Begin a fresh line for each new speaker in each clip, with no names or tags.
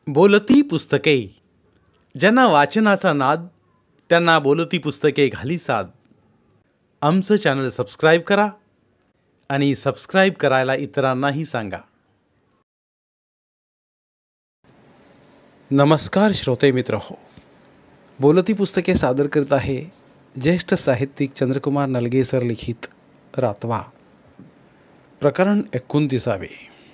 बोलती पुस्तके. ज्यांना वाचनाचा नाद त्यांना बोलती पुस्तके घाली साद. आमचं चॅनल सबस्क्राईब करा आणि सबस्क्राईब करायला इतरांनाही सांगा. नमस्कार श्रोते मित्र हो. बोलती पुस्तके सादर करत आहे ज्येष्ठ साहित्यिक चंद्रकुमार नलगे सर लिखित रातवा. प्रकरण 29.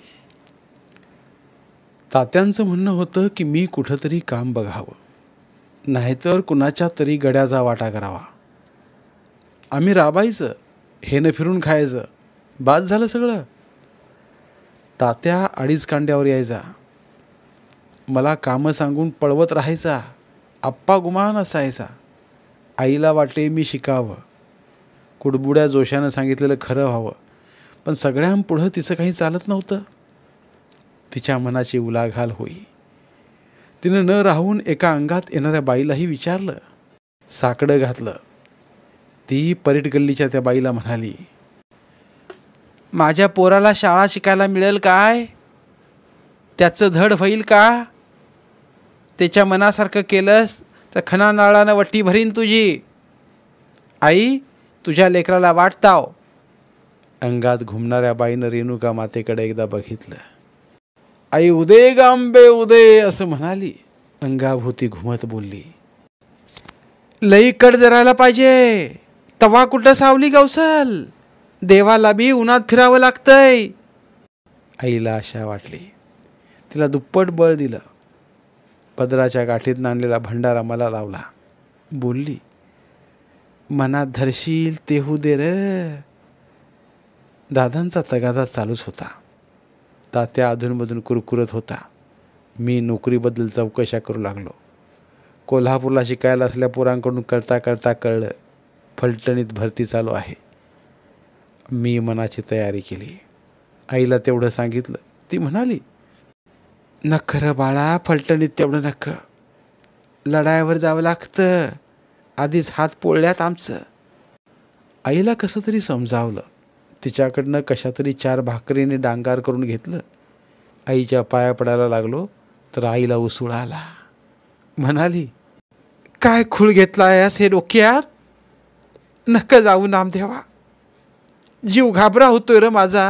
तात्यांचं म्हणणं होतं की मी कुठंतरी काम बघावं, नाहीतर कुणाच्या तरी गड्याचा वाटा करावा. आम्ही राबायचं, हे न फिरून खायचं, बाद झालं सगळं. तात्या 2.5 कांड्यावर यायचा, मला कामं सांगून पळवत राहायचा. आप्पा गुमान असायचा. आईला वाटे मी शिकावं, कुडबुड्या जोशानं सांगितलेलं खरं व्हावं, पण सगळ्यांपुढं तिचं काही चालत नव्हतं. तिच्या मनाची उलाघाल होई. तिनं न राहून एका अंगात येणाऱ्या बाईलाही विचारलं, साकडं घातलं. ती परीट गल्लीच्या त्या बाईला म्हणाली, माझ्या पोराला शाळा शिकायला मिळेल काय? त्याचं धड होईल का? त्याच्या मनासारखं केलंस तर खना नाळानं वट्टी भरीन तुझी. आई, तुझ्या लेकराला वाटताव. अंगात घुमणाऱ्या बाईनं रेणुका मातेकडे एकदा बघितलं. आई उदे गांबे उदे असं म्हणाली. अंगाभोवती घुमत बोलली, लई कड जरायला पाहिजे, तवा कुठं सावली गवसल. देवाला बी उन्हात फिरावं लागतंय. आईला आशा वाटली. तिला दुप्पट बळ दिलं. पदराच्या गाठीत नांदलेला भंडारा मला लावला. बोलली, मनात धरशील ते होऊ दे र. दादांचा तगादा चालूच होता. तात्या अधूनमधून कुरकुरत होता. मी नोकरीबद्दल चौकशा करू लागलो. कोल्हापूरला शिकायला असल्या पोरांकडून करता करता कळलं, फलटणीत भरती चालू आहे. मी मनाची तयारी केली. आईला तेवढं सांगितलं. ती म्हणाली, नख र बाळा, फलटणीत तेवढं नख. लढाईवर जावं लागतं, आधीच हात पोळल्यात आमचं. आईला कसं तरी समजावलं. तिच्याकडनं कशातरी 4 भाकरीने डांगार करून घेतलं. आईच्या पाया पडायला लागलो तर आईला उसुळ आला. म्हणाली, काय खूळ घेतलाय असे डोक्यात? नक जाऊ नामदेवा, जीव घाबरा होतोय र माझा.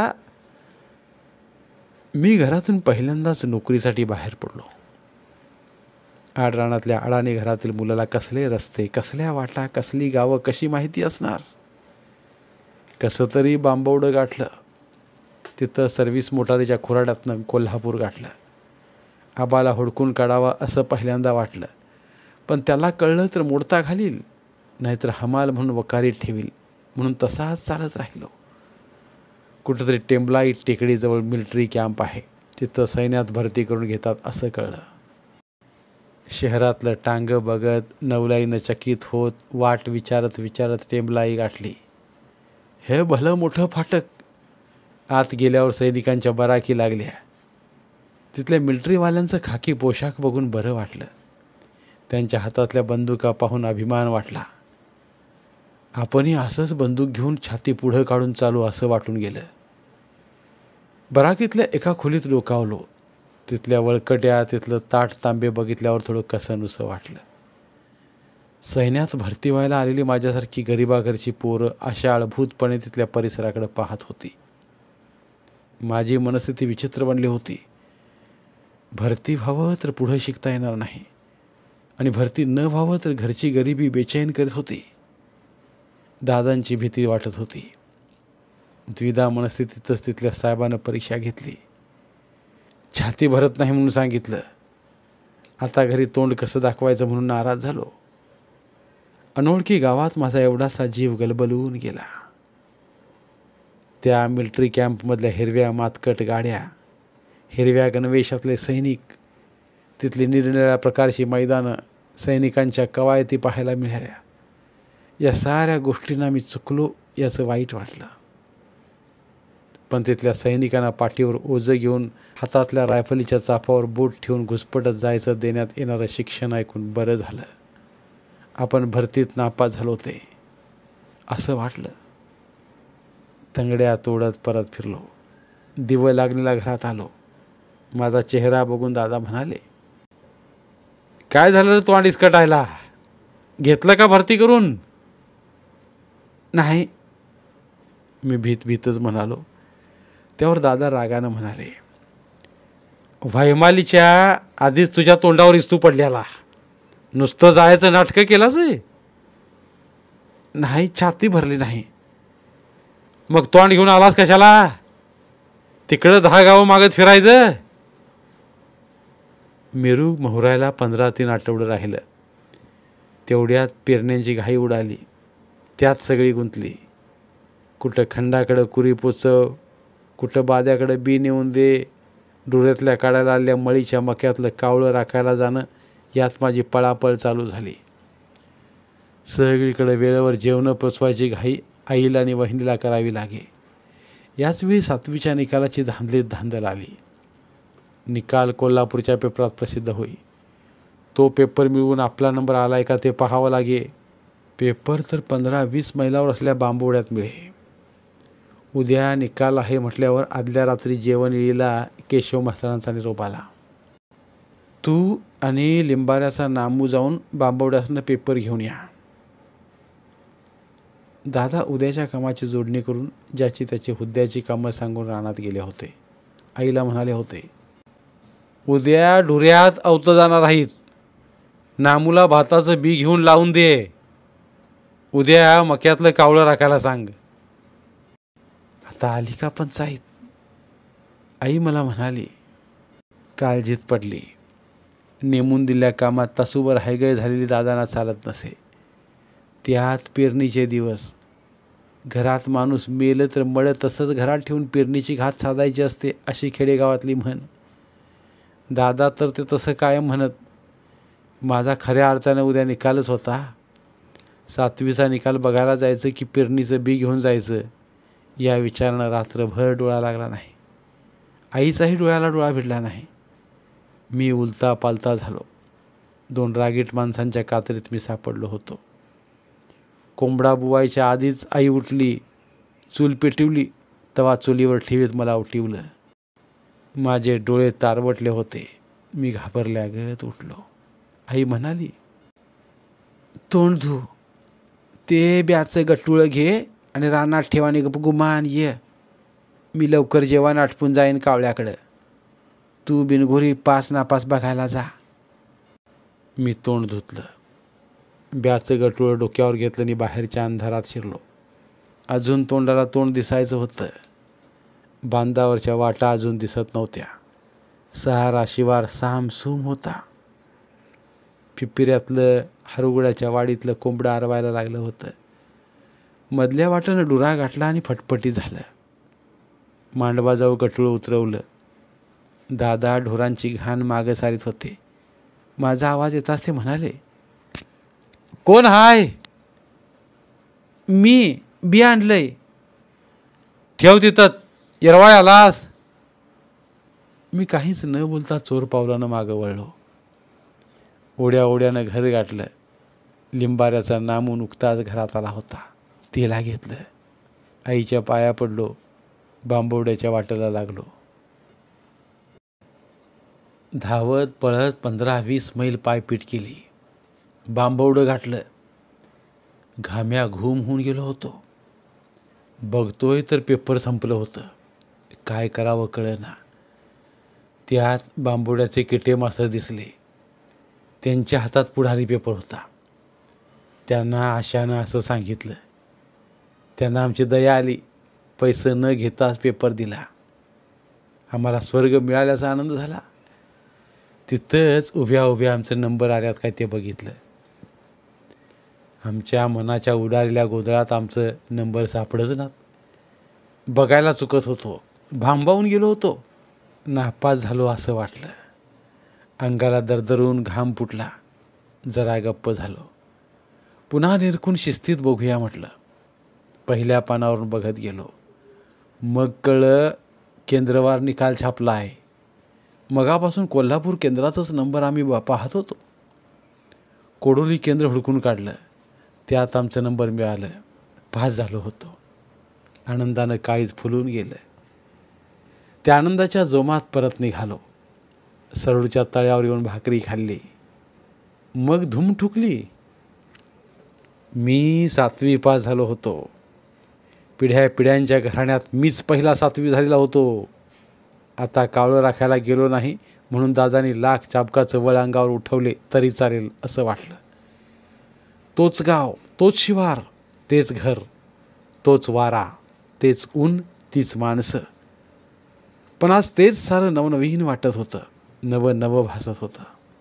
मी घरातून पहिल्यांदाच नोकरीसाठी बाहेर पडलो. आडरानातल्या अडाणी घरातील मुलाला कसले रस्ते, कसल्या वाटा, कसली गावं कशी माहिती असणार. कसं तरी बांबवडं गाठलं. तिथं सर्व्हिस मोटारीच्या खुराड्यातनं कोल्हापूर गाठलं. आबाला हुडकून काढावा असं पहिल्यांदा वाटलं, पण त्याला कळलं तर मोडता घालील, नाहीतर हमाल म्हणून वकारीत ठेवील, म्हणून तसाच चालत राहिलो. कुठंतरी टेंबलाई टेकडीजवळ मिलिटरी कॅम्प आहे, तिथं सैन्यात भरती करून घेतात असं कळलं. शहरातलं टांग बघत नवलाईनं चकित होत वाट विचारत विचारत टेंबलाई गाठली. हे भलं मोठं फाटक. आत गेल्यावर सैनिकांच्या बराकी लागल्या. तिथल्या मिलिटरीवाल्यांचं खाकी पोशाख बघून बरं वाटलं. त्यांच्या हातातल्या बंदुका पाहून अभिमान वाटला. आपणही असंच बंदूक घेऊन छाती पुढं काढून चालू असं वाटून गेलं. बराकीतल्या एका खोलीत डोकावलो. तिथल्या वळकट्या, तिथलं ताट तांबे बघितल्यावर थोडं कसंनुसं वाटलं. सैन्यात भरती व्हायला आलेली माझ्यासारखी गरिबाघरची पोरं अशा अळभूतपणे तिथल्या परिसराकडे पाहत होती. माझी मनस्थिती विचित्र बनली होती. भरती व्हावं तर पुढं शिकता येणार नाही, आणि भरती न व्हावं तर घरची गरिबी बेचैन करीत होती. दादांची भीती वाटत होती. द्विधा मनस्थितीतच तिथल्या साहेबानं परीक्षा घेतली. छाती भरत नाही म्हणून सांगितलं. आता घरी तोंड कसं दाखवायचं म्हणून नाराज झालो. अनोळखी गावात माझा एवढासा जीव गलबलून गेला. त्या मिलिटरी कॅम्पमधल्या हिरव्या मातकट गाड्या, हिरव्या गणवेशातले सैनिक, तिथली निरनिराळ्या प्रकारची मैदानं, सैनिकांच्या कवायती पाहायला मिळाल्या. या साऱ्या गोष्टींना मी चुकलो याचं वाईट वाटलं. पण तिथल्या सैनिकांना पाठीवर ओझं घेऊन हातातल्या रायफलीच्या चापावर बोट ठेवून घुसपटत जायचं देण्यात येणारं शिक्षण ऐकून बरं झालं. आपण भरतीत नापास झालो ते असं वाटलं. तंगड्या तोडत परत फिरलो. दिवं लागलेल्या घरात आलो. माझा चेहरा बघून दादा म्हणाले, काय झालं रे तोंड इसकटायला? घेतलं का भरती करून? नाही, मी भीतच म्हणालो. त्यावर दादा रागानं म्हणाले, वैमालीच्या आधीच तुझ्या तोंडावर इस्तू पडल्याला, नुसतं जायचं नाटकं केलाच? नाही, छाती भरली नाही. मग तोंड घेऊन आलास कशाला? तिकडं 10 गावं मागत फिरायचं. मेरू मोहरायला 15-3 आठवडं राहिलं. तेवढ्यात पेरण्यांची घाई उडाली. त्यात सगळी गुंतली. कुठं खंडाकडं कुरी पोचव, कुठं बाद्याकडं बी नेऊन दे, डोळ्यातल्या काढायला आलेल्या मळीच्या मक्यातलं कावळं राखायला जाणं, यात माझी पळापळ चालू झाली. सगळीकडे वेळेवर जेवणं पोचवायची घाई आईला आणि वहिनीला करावी लागे. याचवेळी 7वीच्या निकालाची धांदलीत धांदल आली. निकाल कोल्हापूरच्या पेपरात प्रसिद्ध होई. तो पेपर मिळवून आपला नंबर आलाय का ते पाहावं लागे. पेपर तर 15-20 मैलावर असल्या बांबवड्यात मिळे. उद्या निकाल आहे म्हटल्यावर आदल्या रात्री जेवण येईला केशव मास्तरांचा निरोप आला. तू आणि लिंबाऱ्याचा नामू जाऊन बांबवड्यातनं पेपर घेऊन या. दादा उद्याच्या कामाची जोडणी करून ज्याची त्याची हुद्द्याची कामं सांगून रानात गेले होते. आईला म्हणाले होते, उद्या ढुऱ्यात अवतं जाणार आहेत. नामूला भाताचं बी घेऊन लावून दे. उद्या मक्यातलं कावळं राखायला सांग. आता आली का पंचायत? आई मला म्हणाली. काळजीत पडली. नेमून दिल्या कामात तासूभर हायगय झालेली दादांना चालत नसे. त्यात पेरणीचे दिवस. घरात माणूस मेलं तर मळं तसंच घरात ठेवून पेरणीची घात साधायची असते, अशी खेडेगावातली म्हण. दादा तर ते तसं कायम म्हणत. माझा खऱ्या अर्थानं उद्या निकालच होता. 7वीचा निकाल बघायला जायचं की पेरणीचं बी घेऊन जायचं, या विचारानं रात्रभर डोळा लागला नाही. आईचाही डोळ्याला डोळा भिडला नाही. मी उलता पालता झालो. 2 रागीट माणसांच्या कात्रीत मी सापडलो होतो. कोंबडा बुवायच्या आधीच आई उठली, चूल पेटवली, तवा चुलीवर ठेवीत मला उठवलं. माझे डोळे तारवटले होते. मी घाबरल्यागत उठलो. आई म्हणाली, तोंड धू, ते ब्याचं गटुळं घे आणि रानात ठेवाने गुमान ये. मी लवकर जेवण आटपून जाईन कावळ्याकडं. तू बिनघोरी पास नापास बघायला जा. मी तोंड धुतलं. ब्याचं गटुळं डोक्यावर घेतलं आणि बाहेरच्या अंधारात शिरलो. अजून तोंडाला तोंड दिसायचं होतं. बांधावरच्या वाटा अजून दिसत नव्हत्या. सहारा शिवार सामसूम होता. पिपिऱ्यातलं हरगुड्याच्या वाडीतलं कोंबडं आरवायला लागलं होतं. मधल्या वाटेनं डुरा गाठला आणि फटफटी झालं. मांडवाजवळ गटुळं उतरवलं. दादा ढोरांची घाण मागं सारीत होते. माझा आवाज येताच ते म्हणाले, कोण हाय? मी बी आणलंय. ठेव तिथं, येरवाळ आलास. मी काहीच न बोलता चोर पावलानं मागं वळलो. ओढ्या ओढ्यानं घर गाठलं. लिंबाऱ्याचा नामू नुकताच घरात आला होता. तेला घेतलं. आईच्या पाया पडलो. बांबवड्याच्या वाटेला लागलो. धावत पळत 15-20 मैल पायपीट केली. बांबवडं गाठलं. घाम्या घूम होऊन गेलो होतो. बघतोय तर पेपर संपलं होतं. काय करावं कळेना. त्यात बांबवड्याचे किटे मास्तर दिसले. त्यांच्या हातात पुढारी पेपर होता. त्यांना आशानं असं सांगितलं. त्यांना आमची दया आली. पैसे न घेताच पेपर दिला. आम्हाला स्वर्ग मिळाल्याचा आनंद झाला. तिथंच उभ्या उभ्या आमचे नंबर आल्यात काय ते बघितलं. आमच्या मनाच्या उडालेल्या गोंधळात आमचं नंबर सापडच ना. बघायला चुकत होतो. भांबावून गेलो होतो. नापास झालो असं वाटलं. अंगाला दरदरून घाम फुटला. जरा गप्प झालो. पुन्हा निरखून शिस्तीत बघूया म्हटलं. पहिल्या पानावरून बघत गेलो. मग कळलं केंद्रवार निकाल छापला आहे. मगापासून कोल्हापूर केंद्रातच नंबर आम्ही पाहत होतो. कोडोली केंद्र हुडकून काढलं. त्यात आमचं नंबर मिळालं. पास झालो होतो. आनंदानं काळीज फुलून गेलं. त्या आनंदाच्या जोमात परत निघालो. सरोडच्या तळ्यावर येऊन भाकरी खाल्ली. मग धूम ठुकली. मी 7वी पास झालो होतो. पिढ्या पिढ्यांच्या घराण्यात मीच पहिला 7वी झालेला होतो. आता कावळं राखायला गेलो नाही म्हणून दादानी लाख चाबकाचं वळ अंगावर उठवले तरी चालेल असं वाटलं. तोच गाव, तोच शिवार, तेच घर, तोच वारा, तेच ऊन, तीच माणसं. पण आज तेच सारं नवनवीन वाटत होतं, नवं नवं भासत होतं.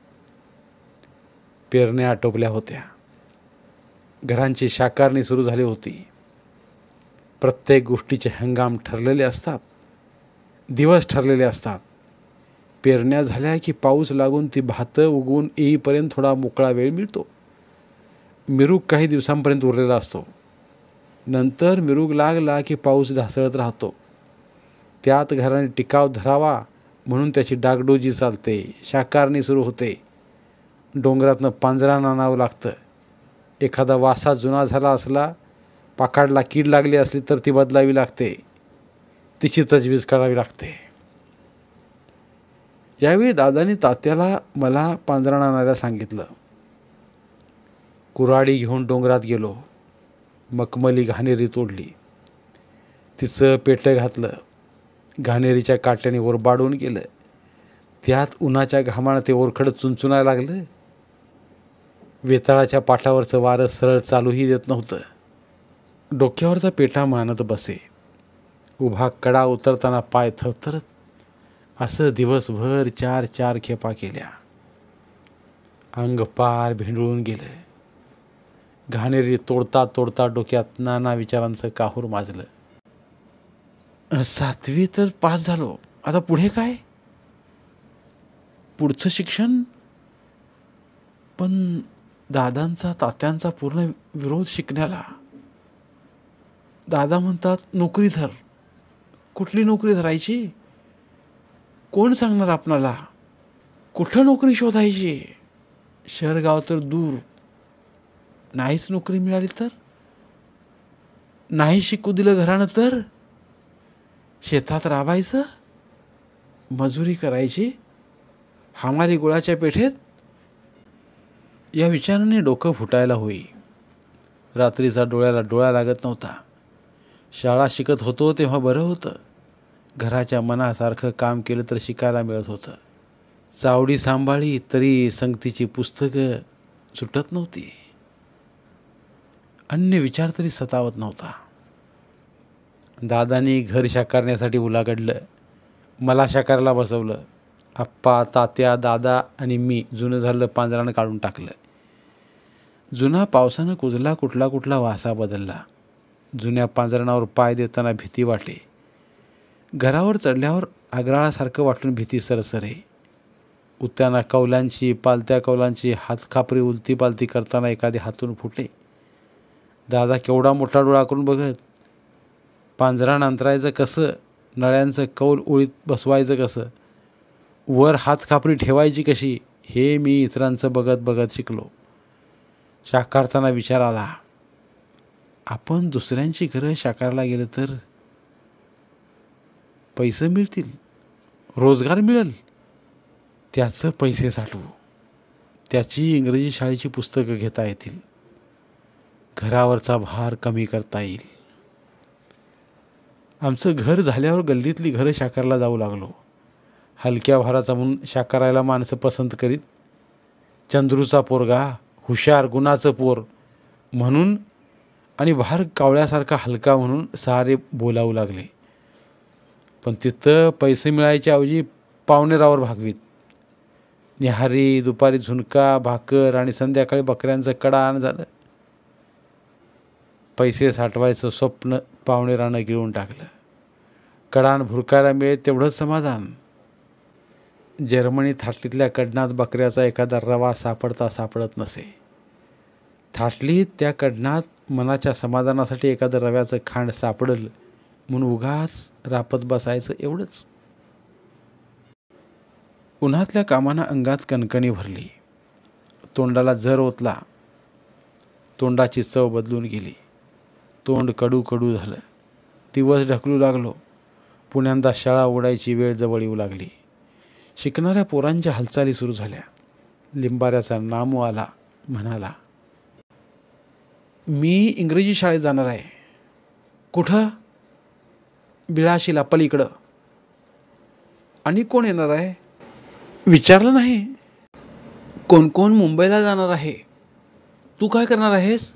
पेरण्या आटोपल्या होत्या. घरांची शाकारणी सुरू झाली होती. प्रत्येक गोष्टीचे हंगाम ठरलेले असतात, दिवस ठरलेले असतात. पेरण्या झाल्या की पाऊस लागून ती भातं उगवून येईपर्यंत थोडा मोकळा वेळ मिळतो. मिरूग काही दिवसांपर्यंत उरलेला असतो. नंतर मिरूग लागला की पाऊस ढासळत राहतो. त्यात घराने टिकाव धरावा म्हणून त्याची डागडोजी चालते, शाकारणी सुरू होते. डोंगरातनं पांजरा आणावं लागतं. एखादा वासा जुना झाला असला, पाकाडला कीड लागली असली तर ती बदलावी लागते, तिची तजवीज करावी लागते. यावेळी दादानी तात्याला मला पांजरा आणायला सांगितलं. कुऱ्हाडी घेऊन डोंगरात गेलो. मखमली घाणेरी तोडली, तिचं पेटं घातलं. घाणेरीच्या काट्याने ओरबाडून गेलं. त्यात उन्हाच्या घामानं ते ओरखडं चुंचुनायला लागलं. वेताळाच्या पाठावरचं वारं सरळ चालूही देत नव्हतं. डोक्यावरचा पेटा मानत बसे. उभा कडा उतरताना पाय थरथरत. असं दिवसभर 4 खेपा केल्या. अंग पार भेंडळून गेलं. घाणेरी तोडता तोडता डोक्यात नाना विचारांचं काहूर माजलं. 7वी तर पास झालो, आता पुढे काय? पुढचं शिक्षण? पण दादांचा तात्यांचा पूर्ण विरोध शिकण्याला. दादा म्हणतात नोकरी धर. कुठली नोकरी धरायची? कोण सांगणार आपणाला? कुठं नोकरी शोधायची? शहर गाव तर दूर. नाहीच नोकरी मिळाली तर? नाही शिकू दिलं घरानं तर? शेतात राबायचं, मजुरी करायची, हमाली गुळाच्या पेठेत? या विचाराने डोकं फुटायला होई. रात्रीचा डोळ्याला डोळा लागत नव्हता. शाळा शिकत होतो तेव्हा बरं होतं. घराच्या मनासारखं काम केलं तर शिकायला मिळत होतं. चावडी सांभाळी तरी संगतीची पुस्तकं सुटत नव्हती. अन्य विचार तरी सतावत नव्हता. दादानी घर शाकारण्यासाठी उलागडलं. मला शाकाराला बसवलं. आप्पा, तात्या, दादा आणि मी जुनं झालं पांजरानं काढून टाकलं. जुना पावसानं कुजला कुठला कुठला वासा बदलला. जुन्या पांजरणावर पाय देताना भीती वाटे. घरावर चढल्यावर आग्राळासारखं वाटून भीती सरसरे. उत्त्याना कौलांची, पालत्या कौलांची हातखापरी उलती पालती करताना एखादी हातून फुटे. दादा केवढा मोठा डोळा करून बघत. पांजराण अंतरायचं कसं, नळ्यांचं कौल ओळीत बसवायचं कसं, वर हातखापरी ठेवायची कशी, हे मी इतरांचं बघत बघत शिकलो. शाकारताना विचार आला, आपण दुसऱ्यांची घरं शाकारायला गेलं तर पैसे मिळतील, रोजगार मिळेल, त्याचं पैसे साठवू, त्याची इंग्रजी शाळेची पुस्तकं घेता येतील, घरावरचा भार कमी करता येईल. आमचं घर झाल्यावर गल्लीतली घरं शाकारायला जाऊ लागलो. हलक्या भाराचा म्हणून शाकारायला माणसं पसंत करीत. चंद्रूचा पोरगा, हुशार, गुणाचं पोर म्हणून आणि भार कावळ्यासारखा हलका म्हणून सारे बोलावू लागले. पण तिथं पैसे मिळायच्या ऐवजी पावणेरावर भागवीत. न्याहारी, दुपारी झुणका भाकर आणि संध्याकाळी बकऱ्यांचं कडाण झालं. पैसे साठवायचं स्वप्न पावणेरानं गिळून टाकलं. कडाण भुरकायला मिळेल तेवढंच समाधान. जर्मनी थाटलीतल्या कडणात बकऱ्याचा एखादा रवा सापडत नसे. थाटलीत त्या कडणात मनाच्या समाधानासाठी एखादं रव्याचं खांड सापडल म्हणून उगाच रापत बसायचं एवढंच. उन्हातल्या कामानं अंगात कणकणी भरली. तोंडाला जर ओतला. तोंडाची चव बदलून गेली. तोंड कडू कडू झालं. दिवस ढकलू लागलो. पुण्यांदा शाळा उडायची वेळ जवळ येऊ लागली. शिकणाऱ्या पोरांच्या हालचाली सुरू झाल्या. लिंबाऱ्याचा नामू आला, म्हणाला, मी इंग्रजी शाळेत जाणार आहे. कुठं? बिळाशीला पलीकडं. आणि कोण येणार आहे? विचारलं नाही. कोण कोण मुंबईला जाणार आहे. तू काय करणार आहेस?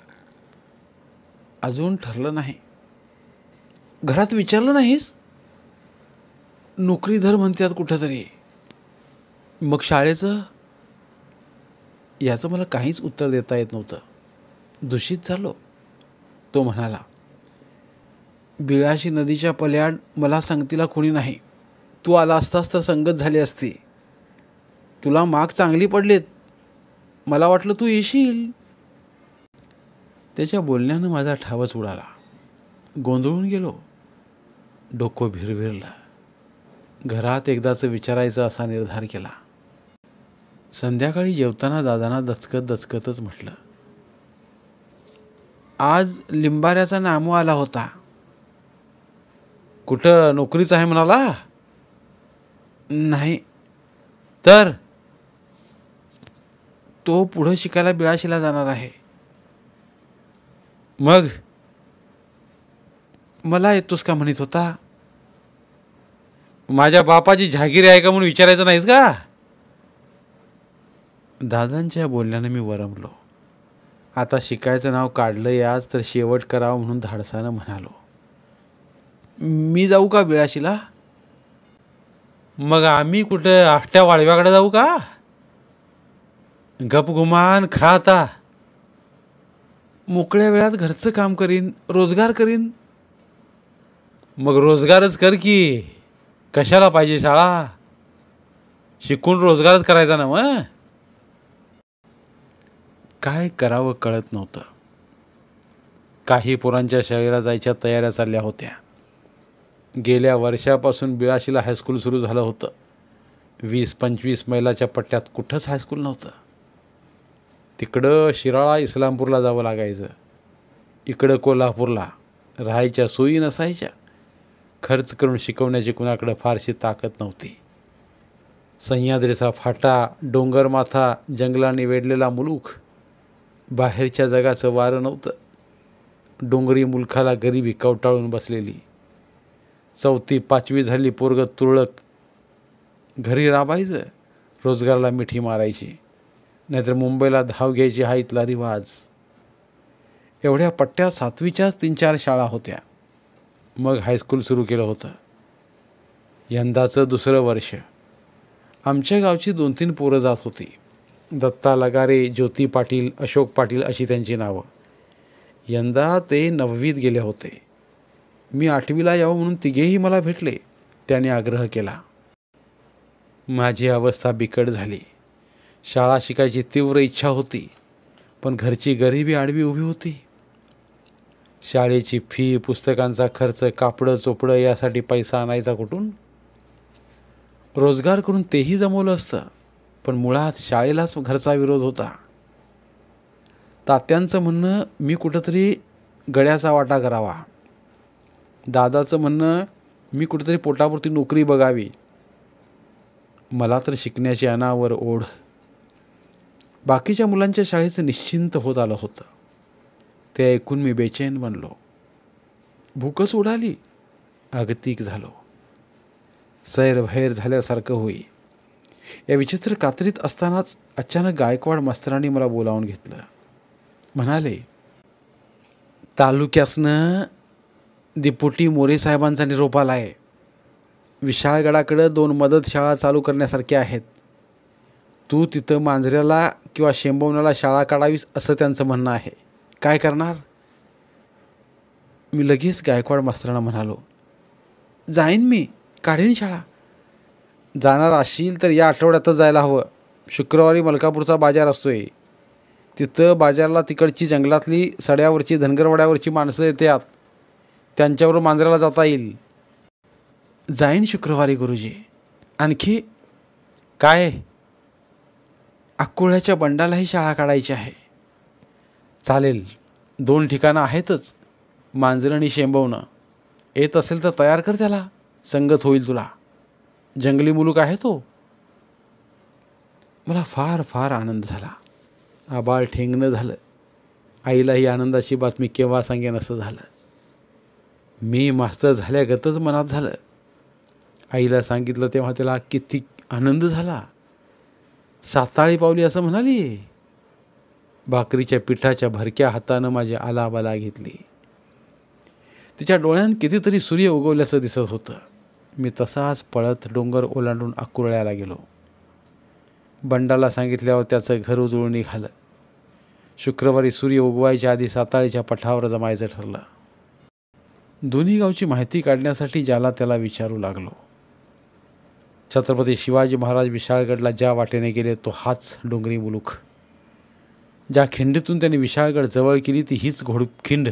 अजून ठरलं नाही. घरात विचारलं नाहीस? नोकरी धर म्हणतात कुठंतरी. मग शाळेचं? याचं मला काहीच उत्तर देता येत नव्हतं. दूषित झालो. तो म्हणाला, बिळाशी नदीच्या पल्याड मला संगतीला कोणी नाही. तू आला असतास तर संगत झाली असती. तुला मार्क चांगली पडलेत. मला वाटलं तू येशील. त्याच्या बोलण्यानं माझा ठावच उडाला. गोंधळून गेलो. डोकं भिरभिरलं. घरात एकदाचं विचारायचं असा निर्धार केला. संध्याकाळी जेवताना दादांना दचकत दचकतच म्हटलं, आज लिंबाऱ्याचा नामू आला होता. कुठं नोकरीच आहे म्हणाला? नाही. तर तो पुढं शिकायला बिळाशीला जाणार आहे. मग मला येतोस का म्हणत होता. माझ्या बापाची जहागिरी आहे का म्हणून विचारायचं नाहीस का? दादांच्या बोलण्याने मी वरमलो. आता शिकायचं नाव काढलं याच तर शेवट करावं म्हणून धाडसानं म्हणालो, मी जाऊ का बिळाशीला? मग आम्ही कुठं आष्ट्या वाळव्याकडे जाऊ का? गपगुमान खा आता. मोकळ्या वेळात घरचं काम करीन, रोजगार करीन. मग रोजगारच कर की. कशाला पाहिजे शाळा? शिकून रोजगारच करायचा ना. मग काय करावं कळत नव्हतं. काही पोरांच्या शाळेला जायच्या तयाऱ्या चालल्या होत्या. गेल्या वर्षापासून बिळाशीला हायस्कूल सुरू झालं होतं. 20-25 मैलाच्या पट्ट्यात कुठंच हायस्कूल नव्हतं. तिकडं शिराळा इस्लामपूरला जावं लागायचं. इकडं कोल्हापूरला. राहायच्या सोयी नसायच्या. खर्च करून शिकवण्याची कुणाकडं फारशी ताकद नव्हती. सह्याद्रीचा फाटा, डोंगरमाथा, जंगलाने वेढलेला मुलूख. बाहेरच्या जगाचं वारं नव्हतं. डोंगरी मुलखाला गरिबी कवटाळून बसलेली. 4वी-5वी झाली पोरगं तुरळक. घरी राबायचं, रोजगाराला मिठी मारायची, नाहीतर मुंबईला धाव घ्यायची हा इथला रिवाज. एवढ्या पट्ट्यात 7वीच्याच 3-4 शाळा होत्या. मग हायस्कूल सुरू केलं होतं. यंदाचं 2रं वर्ष. आमच्या गावची 2-3 पोरं जात होती. दत्ता लगारे, ज्योती पाटील, अशोक पाटील अशी त्यांची नावं. यंदा ते 9वीत गेले होते. मी 8वीला यावं म्हणून तिघेही मला भेटले. त्याने आग्रह केला. माझी अवस्था बिकट झाली. शाळा शिकायची तीव्र इच्छा होती, पण घरची गरिबी आडवी उभी होती. शाळेची फी, पुस्तकांचा खर्च, कापडं चोपडं यासाठी पैसा आणायचा कुठून? रोजगार करून तेही जमवलं असतं, पण मुळात शाळेलाच घरचा विरोध होता. तात्यांचं म्हणणं मी कुठंतरी गड्याचा वाटा करावा. दादाचं म्हणणं मी कुठेतरी पोटापुरती नोकरी बघावी. मला तर शिकण्याची अनावर ओढ. बाकीच्या मुलांच्या शाळेचं निश्चिंत होत आलं होतं. ते ऐकून मी बेचैन बनलो. भूकच उडाली. अगतिक झालो. सैरभैर झाल्यासारखं होई. या विचित्र कात्रीत असतानाच अचानक गायकवाड मास्तरांनी मला बोलावून घेतलं. म्हणाले, तालुक्यासनं दिपुटी मोरे साहेबांचा निरोप आलाय. विशाळगडाकडं 2 मदत शाळा चालू करण्यासारख्या आहेत. तू तिथं मांजऱ्याला किंवा शेंबवण्याला शाळा काढावीस असं त्यांचं म्हणणं आहे. काय करणार? मी लगेच गायकवाड मास्तरांना म्हणालो, जाईन मी, काढीन शाळा. जाणार असशील तर या आठवड्यातच जायला हवं. शुक्रवारी मलकापूरचा बाजार असतोय. तिथं बाजारला तिकडची जंगलातली सड्यावरची धनगरवाड्यावरची माणसं येतात. त्यांच्यावर मांजऱ्याला जाता येईल. जाईन शुक्रवारी गुरुजी. आणखी काय? अक्कोळ्याच्या बंडालाही शाळा काढायची आहे. चालेल, 2 ठिकाणं आहेतच, मांजरं आणि शेंबवणं. येत असेल तर तयार कर त्याला, संगत होईल तुला. जंगली मुलूक आहे तो. मला फार फार आनंद झाला. आबाळ ठेंगणं झालं. आईला ही आनंदाची बातमी केव्हा सांगेन असं झालं. मी मास्तर झाल्यागतच मनात झालं. आईला सांगितलं तेव्हा त्याला किती आनंद झाला. साताळी पावली असं म्हणाली. भाकरीच्या पिठाच्या भरक्या हातानं माझी आलाबाला घेतली. तिच्या डोळ्यात कितीतरी सूर्य उगवल्याचं दिसत होतं. मी तसाच पळत डोंगर ओलांडून अकुरळ्याला गेलो. बंडाला सांगितल्यावर त्याचं घर उजळून निघालं. शुक्रवारी सूर्य उगवायच्या आधी साताळीच्या पठावर जमायचं ठरलं. दोन्ही गावची माहिती काढण्यासाठी ज्याला त्याला विचारू लागलो. छत्रपती शिवाजी महाराज विशाळगडला ज्या वाटेने गेले तो हाच डोंगरी मुलूक. ज्या खिंडीतून त्यांनी विशाळगड जवळ केली ती हीच घोडखिंड.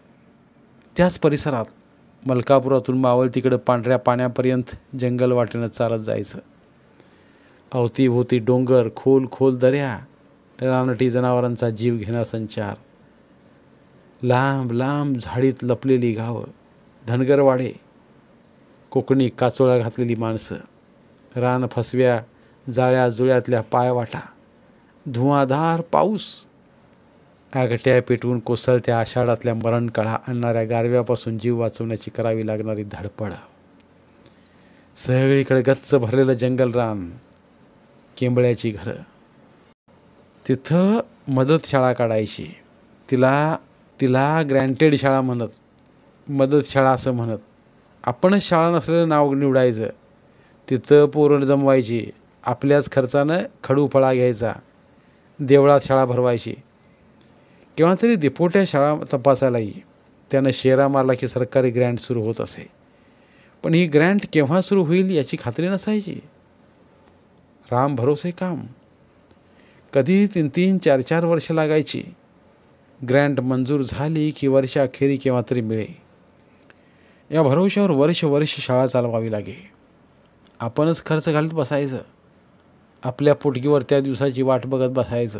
त्याच परिसरात मलकापुरातून मावळ तिकडं पांढऱ्या पाण्यापर्यंत जंगल वाटेनं चालत जायचं. अवतीभोवती डोंगर, खोल खोल दऱ्या, रानटी जनावरांचा जीव घेणा संचार, लांब लांब झाडीत लपलेली गावं, धनगरवाडे, कोकणी काचोळा घातलेली माणसं, रान फसव्या जाळ्या जुळ्यातल्या पायवाटा, धुवाधार पाऊस, आगट्या पेटवून कोसळत्या आषाढातल्या मरणकळा आणणाऱ्या गारव्यापासून जीव वाचवण्याची करावी लागणारी धडपड. सगळीकडे गच्च भरलेलं जंगल रान, केंबळ्याची घरं. तिथं मदत शाळा काढायची. तिला ग्रँटेड शाळा म्हणत, मदत शाळा असं म्हणत. आपणच शाळा नसलेलं नाव निवडायचं. तिथं पोरं जमवायची. आपल्याच खर्चानं खडूफळा घ्यायचा. देवळात शाळा भरवायची. केव्हा तरी दिपोट्या शाळा तपासायलाही. त्यानं शेरा मारला की सरकारी ग्रँट सुरू होत असे. पण ही ग्रँट केव्हा सुरू होईल याची खात्री नसायची. राम भरोसे काम. कधी 3-3, 4-4 वर्ष लागायची. ग्रँट मंजूर झाली की वर्षाखेरी केव्हा तरी मिळे. या भरोश्यावर वर्ष शाळा चालवावी लागे. आपणच खर्च घालत बसायचं. आपल्या पोटगीवर त्या दिवसाची वाट बघत बसायचं.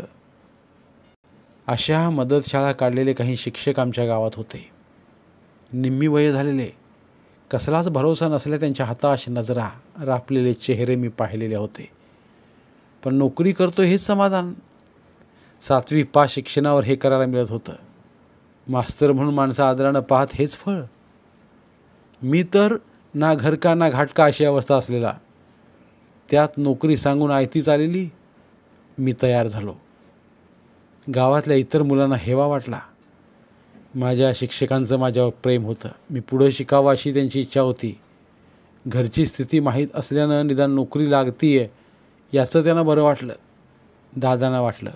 अशा मदत शाळा काढलेले काही शिक्षक आमच्या गावात होते. निम्मी वय झालेले, कसलाच भरोसा नसल्या त्यांच्या हाताश नजरा, रापलेले चेहरे मी पाहिलेले होते. पण नोकरी करतो हेच समाधान. 7वी पास शिक्षणावर हे करायला मिळत होतं. मास्तर म्हणून माणसं आदरानं पाहत हेच फळ. मी तर ना घरका ना घाटका अशी अवस्था असलेला. त्यात नोकरी सांगून आयतीच आलेली. मी तयार झालो. गावातल्या इतर मुलांना हेवा वाटला. माझ्या शिक्षकांचं माझ्यावर प्रेम होतं. मी पुढं शिकावं अशी त्यांची इच्छा होती. घरची स्थिती माहीत असल्यानं निदान नोकरी लागतीये याचं त्यांना बरं वाटलं. दादांना वाटलं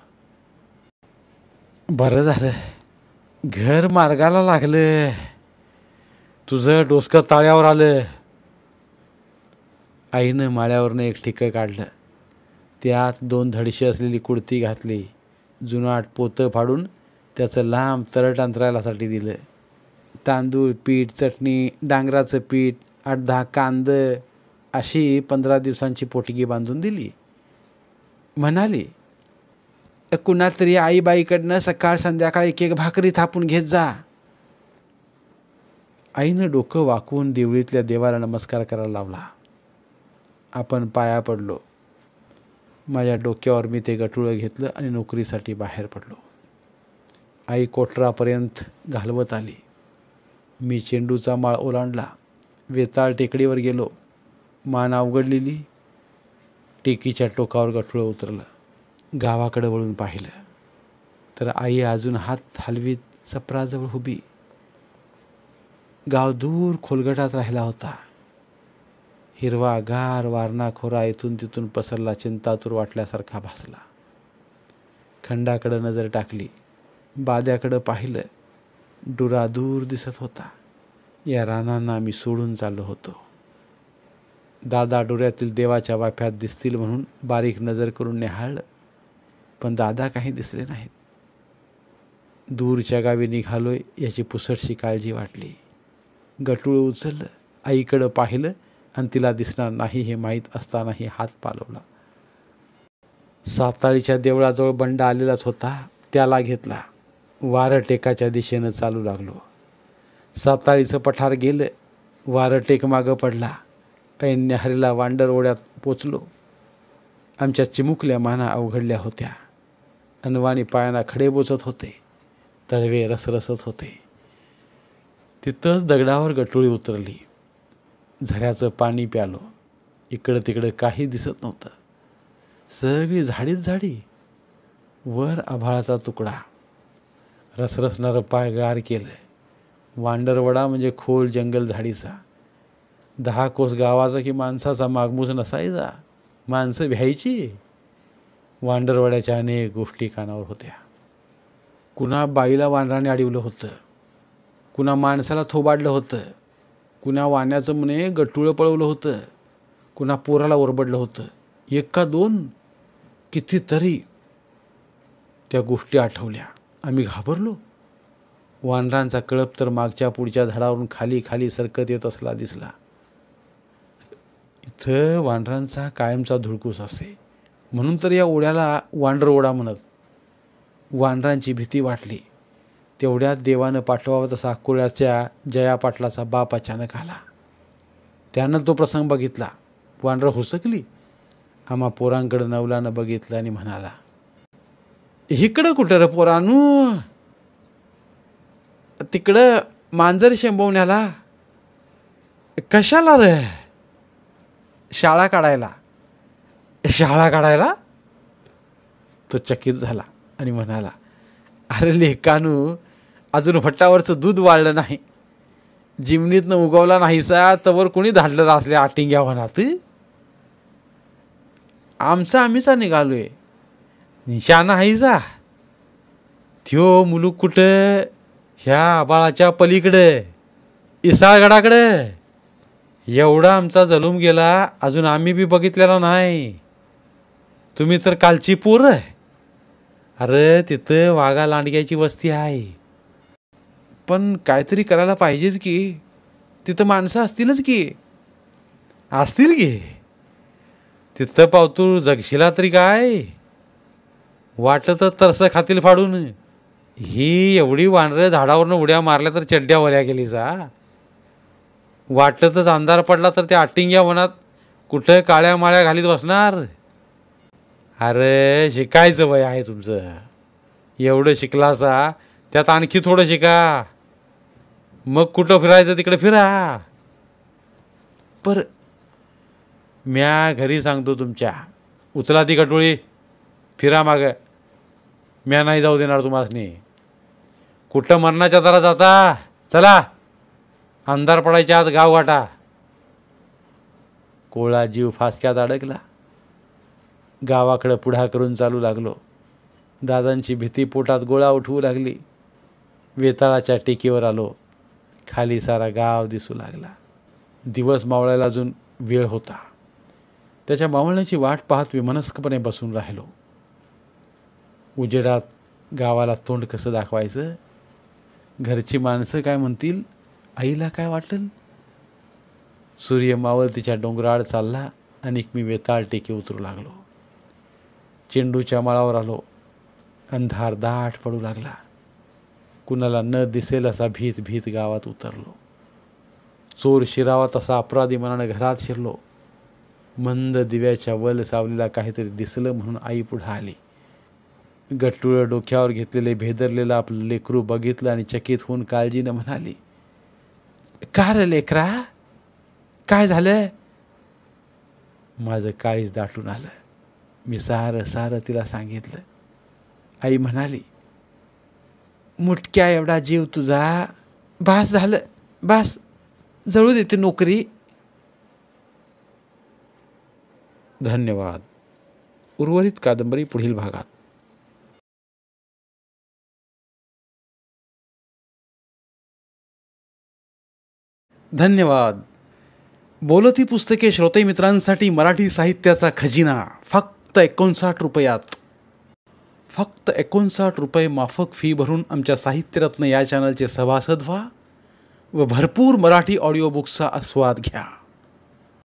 बरं झालं, घर मार्गाला लागलं, तुझं डोसकं ताळ्यावर आलं. आईनं माळ्यावरनं एक ठिकं काढलं. त्यात 2 धडशी असलेली कुडती घातली. जुनाट पोतं फाडून त्याचं लांब तरट अंतरायलासाठी दिलं. तांदूळ, पीठ, चटणी, डांगराचं पीठ, 8-10 कांदं अशी 15 दिवसांची पोटगी बांधून दिली. म्हणाली, कुणातरी आईबाईकडनं सकाळ संध्याकाळ 1-1 भाकरी थापून घेत जा. आईनं डोकं वाकवून देवळीतल्या देवाला नमस्कार करायला लावला. आपण पाया पडलो. माझ्या डोक्यावर मी ते गटुळं घेतलं आणि नोकरीसाठी बाहेर पडलो. आई कोटरापर्यंत घालवत आली. मी चेंडूचा माळ ओलांडला. वेताळ टेकडीवर गेलो. मान अवघडलेली. टेकीच्या टोकावर गठुळं उतरलं. गावाकडं वळून पाहिलं तर आई अजून हात हलवीत सप्राजवळ उभी. गाव दूर खोलगटात राहिला होता. हिरवा गार वारणा खोरा इथून तिथून पसरला चिंतातूर वाटल्यासारखा भासला. खंडाकडं नजर टाकली. बाद्याकडं पाहिलं. डुरा दूर दिसत होता. या रानांना मी सोडून चाललो होतो. दादा डोऱ्यातील देवाच्या वाफ्यात दिसतील म्हणून बारीक नजर करून निहाळलं, पण दादा काही दिसले नाहीत. दूरच्या गावी निघालोय याची पुसटशी काळजी वाटली. गटुळं उचललं, आईकडं पाहिलं आणि तिला दिसणार नाही हे माहीत असतानाही हात पालवला. साताळीच्या देवळाजवळ बंडा आलेलाच होता. त्याला घेतला. वारं टेकाच्या दिशेनं चालू लागलो. साताळीचं पठार गेलं. वारं टेक मागं पडला. ऐन न्याहारीला वांडर ओढ्यात पोचलो. आमच्या चिमुकल्या माना अवघडल्या होत्या. अनवाणी पायांना खडे बोचत होते. तळवे रसरसत होते. तिथंच दगडावर गटुळी उतरली. झऱ्याचं पाणी प्यालो. इकडं तिकडं काही दिसत नव्हतं. सगळी झाडीच झाडी. वर आभाळाचा तुकडा. रसरसणारं पाय गार केलं. वांडरवडा म्हणजे खोल जंगल झाडीचा. 10 कोस गावाचा की माणसाचा मागमूस नसायचा. माणसं भ्यायची. वांडरवड्याच्या अनेक गोष्टी कानावर होत्या. कुणा बाईला वानराने अडवलं होतं. कुणा माणसाला थोबाडलं होतं. कुणा वाण्याचं म्हणे गटुळं पळवलं होतं. कुणा पोराला ओरबडलं होतं. 1 का 2 कितीतरी त्या गोष्टी आठवल्या. आम्ही घाबरलो. वानरांचा कळप तर मागच्या पुढच्या झाडावरून खाली खाली सरकत येत असला दिसला. इथं वानरांचा कायमचा धुडकूस असे म्हणून तर या ओढ्याला वांडर ओढा म्हणत. वानरांची भीती वाटली. तेवढ्यात देवानं पाठवावं तसा अकोल्याच्या जया पाटलाचा बाप अचानक आला. त्यानं तो प्रसंग बघितला. वानरं हुसकली. आम्हा पोरांकडं नवलानं बघितलं आणि म्हणाला, इकडं कुठं रे पोरानू? तिकडं मांजर शेंबवण्याला. कशाला रे? शाळा काढायला. शाळा काढायला? तो चकित झाला आणि म्हणाला, अरे लेकानू, अजून भट्टावरचं दूध वाळलं नाही. जिमनीतनं उगवला नाहीसा तवर कोणी धाडलं असल्या आटिंग्या होणार. आमचा आम्हीचा निघालोय. निशाणा हायचा. त्यो मुलूक कुठं? ह्या आबाळाच्या पलीकडे इसाळगडाकडे. एवढा आमचा जलूम गेला अजून आम्ही बी बघितलेला नाही. तुम्ही तर कालची पोरं. अरे तिथं वाघा लांडग्याची वस्ती आहे. पण काहीतरी करायला पाहिजेच की. तिथं माणसं असतीलच की. असतील की. तिथं पावतू जगशिला तरी काय? वाटत तरसं खातील फाडून. ही एवढी वानरं झाडावरनं उड्या मारल्या तर चड्ड्या वल्या गेलीचा. वाटतच अंधार पडला तर त्या आटिंग्या वनात कुठं काळ्या माळ्या घालीत बसणार. अरे शिकायचं वय आहे तुमचं. एवढं शिकलासा त्यात आणखी थोडं शिका. मग कुठं फिरायचं तिकडे फिरा. पर म्या घरी सांगतो तुमच्या. उचला ती गटुळी. फिरा माग. म्या नाही जाऊ देणार तुम्हासनी. कुठं मरणाच्या दारात जाता? चला. अंधार पडायच्या आत गाव गाठा. कोळा जीव फासक्यात अडकला. गावाकडं पुढा करून चालू लागलो. दादांची भीती पोटात गोळा उठवू लागली. वेताळाच्या टेकीवर आलो. खाली सारा गाव दिसू लागला. दिवस मावळायला अजून वेळ होता. त्याच्या मावळण्याची वाट पाहत विमनस्कपणे बसून राहिलो. उजेडात गावाला तोंड कसं दाखवायचं? घरची माणसं काय म्हणतील? आईला काय वाटेल? सूर्य मावळतीच्या डोंगराळ चालला आणि मी वेताळ टेके उतरू लागलो. चेंडूच्या माळावर आलो. अंधार दाट पडू लागला. कुणाला न दिसेल असा भीत भीत गावात उतरलो. चोर शिरावा तसा अपराधी मनानं घरात शिरलो. मंद दिव्याच्या वल सावलीला काहीतरी दिसलं म्हणून आई पुढं आली. गटुळं डोक्यावर घेतलेले भेदरलेलं आपलं लेकरू बघितलं आणि चकित होऊन काळजीनं म्हणाली, का रे लेकरा? काय झालं? माझं काळीज दाटून आलं. मी सारं सारं तिला सांगितलं. आई म्हणाली, मुटक्या एवढा जीव तुझा. बास झालं. बास. जळू देते नोकरी. धन्यवाद. उर्वरित कादंबरी पुढील भागात. धन्यवाद. बोलती पुस्तके श्रोते मित्रांसाठी मराठी साहित्याचा खजिना फक्त 59 रुपयात. फक्त 59 रुपये माफक फी भरून आमच्या साहित्यरत्न या चॅनलचे सभासद व्हा व भरपूर मराठी ऑडिओ बुक्सचा आस्वाद घ्या.